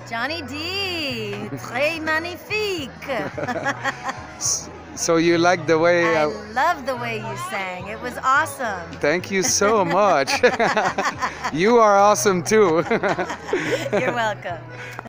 Johnny D, très magnifique. So you like the way I love the way you sang. It was awesome. Thank you so much. You are awesome too. You're welcome.